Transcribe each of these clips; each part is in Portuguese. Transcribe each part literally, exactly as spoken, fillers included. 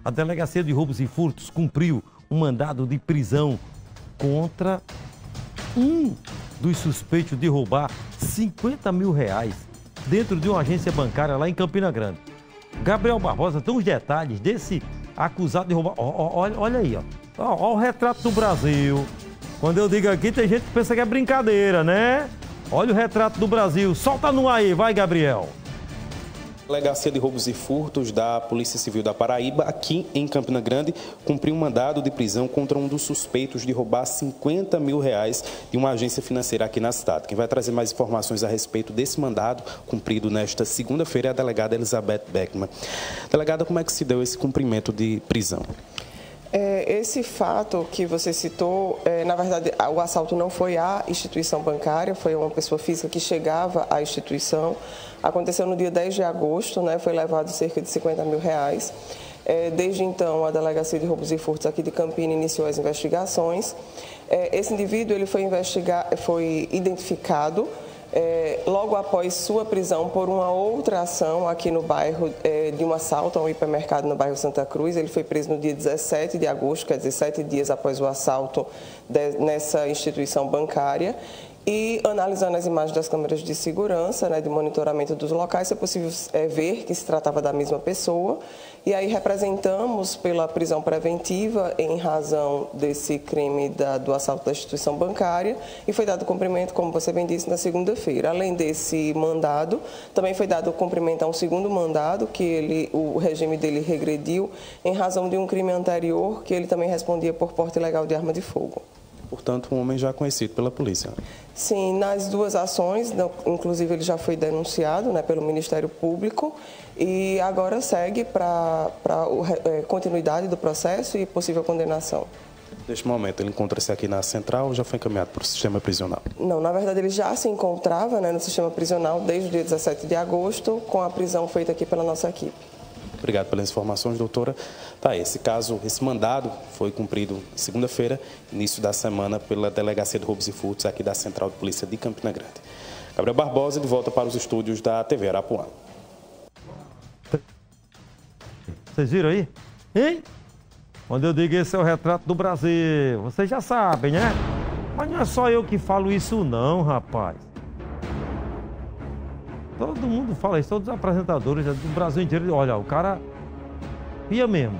A Delegacia de Roubos e Furtos cumpriu um mandado de prisão contra um dos suspeitos de roubar cinquenta mil reais dentro de uma agência bancária lá em Campina Grande. Gabriel Barbosa tem os detalhes desse acusado de roubar. Ó, ó, olha, olha aí, ó. Ó, ó o retrato do Brasil. Quando eu digo aqui, tem gente que pensa que é brincadeira, né? Olha o retrato do Brasil. Solta no aí, vai, Gabriel. Delegacia de Roubos e Furtos da Polícia Civil da Paraíba, aqui em Campina Grande, cumpriu um mandado de prisão contra um dos suspeitos de roubar cinquenta mil reais de uma agência financeira aqui na cidade. Quem vai trazer mais informações a respeito desse mandado cumprido nesta segunda-feira é a delegada Elizabeth Beckman. Delegada, como é que se deu esse cumprimento de prisão? É, esse fato que você citou, é, na verdade, o assalto não foi à instituição bancária, foi uma pessoa física que chegava à instituição. Aconteceu no dia dez de agosto, né, foi levado cerca de cinquenta mil reais. É, desde então, a Delegacia de Roubos e Furtos aqui de Campina iniciou as investigações. É, esse indivíduo ele foi, investigar, foi identificado É, logo após sua prisão por uma outra ação aqui no bairro é, de um assalto a um hipermercado no bairro Santa Cruz. Ele foi preso no dia dezessete de agosto, quer dizer, sete dias após o assalto de, nessa instituição bancária. E analisando as imagens das câmeras de segurança, né, de monitoramento dos locais, é possível é, ver que se tratava da mesma pessoa. E aí representamos pela prisão preventiva em razão desse crime da, do assalto da instituição bancária e foi dado cumprimento, como você bem disse, na segunda-feira. Além desse mandado, também foi dado cumprimento a um segundo mandado, que ele, o regime dele regrediu em razão de um crime anterior, que ele também respondia por porte ilegal de arma de fogo. Portanto, um homem já conhecido pela polícia. Sim, nas duas ações, inclusive ele já foi denunciado, né, pelo Ministério Público e agora segue para a é, continuidade do processo e possível condenação. Neste momento, ele encontra-se aqui na central ou já foi encaminhado para o sistema prisional? Não, na verdade ele já se encontrava, né, no sistema prisional desde o dia dezessete de agosto, com a prisão feita aqui pela nossa equipe. Obrigado pelas informações, doutora. Tá, esse caso, esse mandado foi cumprido segunda-feira, início da semana, pela Delegacia de Roubos e Furtos aqui da Central de Polícia de Campina Grande. Gabriel Barbosa, de volta para os estúdios da T V Arapuã. Vocês viram aí? Hein? Quando eu digo esse é o retrato do Brasil, vocês já sabem, né? Mas não é só eu que falo isso não, rapaz. Todo mundo fala isso, todos os apresentadores do Brasil inteiro. Olha, o cara ia mesmo.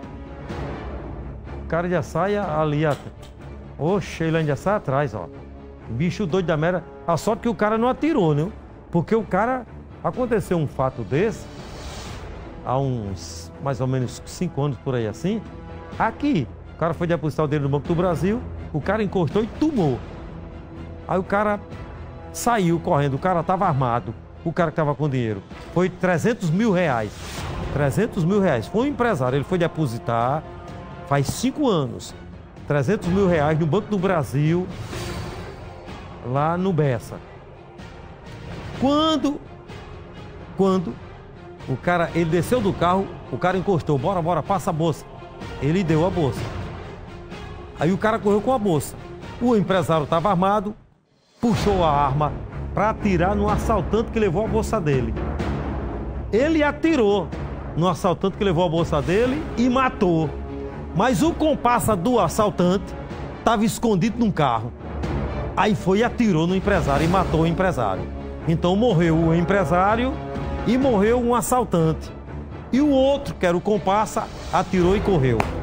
O cara já sai ali atrás. Oxe, ele ainda sai atrás, ó. Bicho doido da mera. A sorte que o cara não atirou, né? Porque o cara... Aconteceu um fato desse, há uns mais ou menos cinco anos por aí assim, aqui. O cara foi depositar o dinheiro no Banco do Brasil, o cara encostou e tomou. Aí o cara saiu correndo, o cara estava armado. O cara que estava com dinheiro. Foi trezentos mil reais. trezentos mil reais. Foi um empresário, ele foi depositar faz cinco anos. trezentos mil reais no Banco do Brasil, lá no Bessa. Quando, quando o cara, ele desceu do carro, o cara encostou, bora, bora, passa a bolsa. Ele deu a bolsa. Aí o cara correu com a bolsa. O empresário estava armado, puxou a arma para atirar no assaltante que levou a bolsa dele. Ele atirou no assaltante que levou a bolsa dele e matou. Mas o comparsa do assaltante estava escondido num carro. Aí foi e atirou no empresário e matou o empresário. Então morreu o empresário e morreu um assaltante. E o outro, que era o comparsa, atirou e correu.